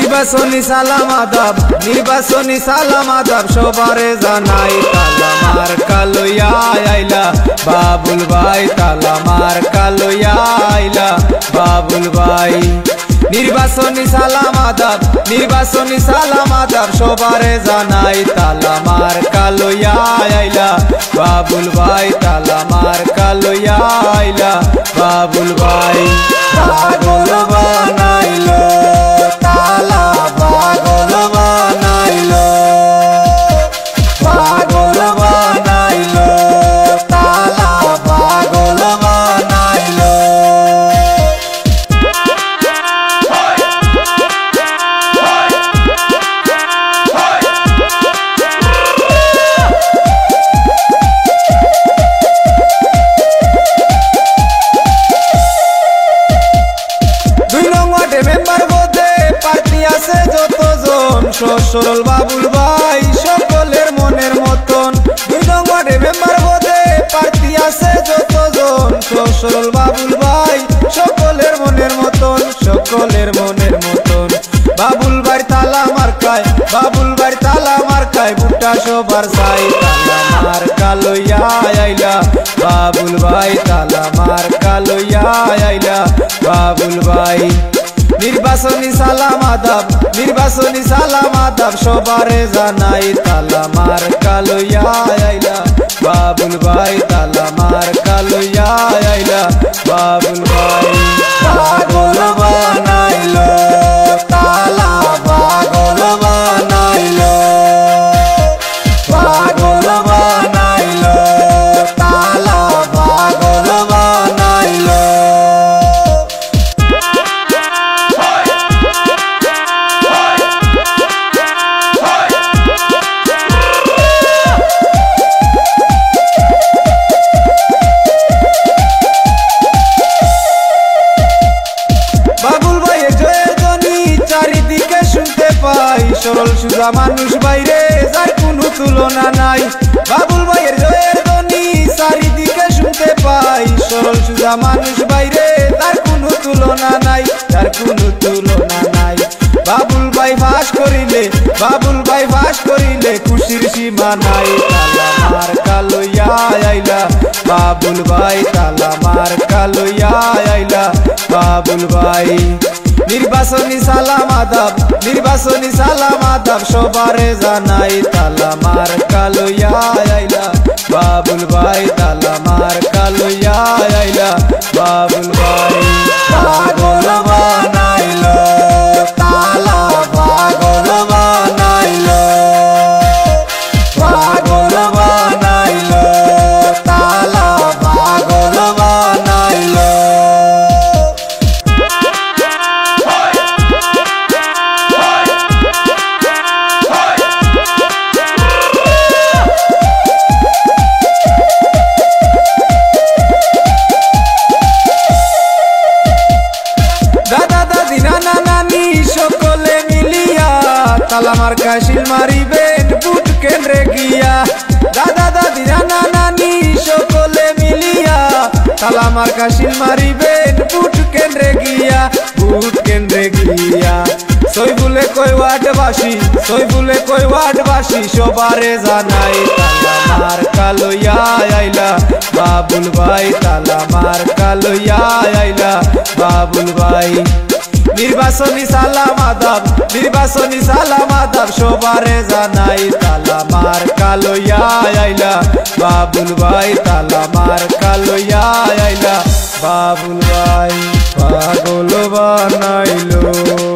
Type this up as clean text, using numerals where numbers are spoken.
নির্বাচনী সালাম আদাব, নির্বাচনী সালাম আদাব সবারে জানাই। তালা মার্কা লইয়া আইলা বাবুল ভাই, তালা মার্কা লইয়া আইলা বাবুল ভাই। নির্বাচনী সালাম আদাব, নির্বাচনী সালাম আদাব সবারে জানাই। তালা মার্কা লইয়া আইলা বাবুল ভাই, তালা মার্কা লইয়া আইলা বাবুল ভাই। পাগল বানাইলো তালা, পাগল বানাইলো, পাগল বানাইলো তালা, পাগল বানাইলো। সরল বাবুল ভাই সকলের মনের মতন, 2 নং ওয়ার্ডে মেম্বার পদে প্রার্থী আছে যতজন। সরল বাবুল ভাই সকলের মনের মতন, সকলের মনের মতন। বাবুল ভাই তালা মার্কায়, বাবুল ভাই তালা মার্কায় বুটা সবার চাই। তালা মার্কা লইয়া আইলা বাবুল ভাই, তালা মার্কা লইয়া আইলা বাবুল ভাই। নির্বাচনী সালাম আদাব, নির্বাচনী সালাম আদাব সবারে জানাই। তালা মার্কা লইয়া আইলা বাবুল ভাই, তালা মার্কা লইয়া আইলা বাবুল ভাই। পাগল বানাইলো তালা, পাগল বানাইলো, পাগল বানাইলো তালা, পাগল বানাইলো। সরল সুজা মানুষ বাইরে যার কোনো তুলনা নাই। বাবুল ভাইয়ের জয়ের ধ্বনি চারিদিকে শুনতে পাই। সরল সুজা মানুষ বাইরে তার কোনো তুলনা নাই, তার কোনো তুলনা নাই। বাবুল ভাই ফাঁস করিলে, বাবুল ভাই ফাঁস করিলে খুশির সীমা নাই। তালা মার্কা লইয়া আইলা বাবুল ভাই, তালা মার্কা লইয়া আইলা বাবুল ভাই। নির্বাচনী সালাম আদাব, নির্বাচনী সালাম আদাব সবারে জানাই। তালা মার্কা লইয়া আইলা বাবুল ভাই, তালা মার্কা লইয়া আইলা বাবুল ভাই। পাগল বানাইলো তালা, পাগল বানাইলো, পাগল বানাইলো তালা, পাগল বানাইলো। তালা মার্কা শিল মারিবেন বুট কেন্দ্রে গিয়া। দাদা দাদি নানা নানি সকলে মিলিয়া তালা মার্কা শিল মারিবেন বুট কেন্দ্রে গিয়া, বুট কেন্দ্রে গিয়া। সইবুলে কই ওয়ার্ডবাসী, সইবুলে কই ওয়ার্ডবাসী সবারে জানাই। তালা মার্কা লইয়া আইলা বাবুল ভাই, তালা মার্কা লইয়া আইলা বাবুল ভাই। নির্বাচনী সালাম আদাব, নির্বাচনী সালাম আদাব সবারে জানাই। তালা মার্কা লইয়া আইলা বাবুল ভাই, তালা মার্কা লইয়া আইলা বাবুল ভাই। পাগল বানাইলো।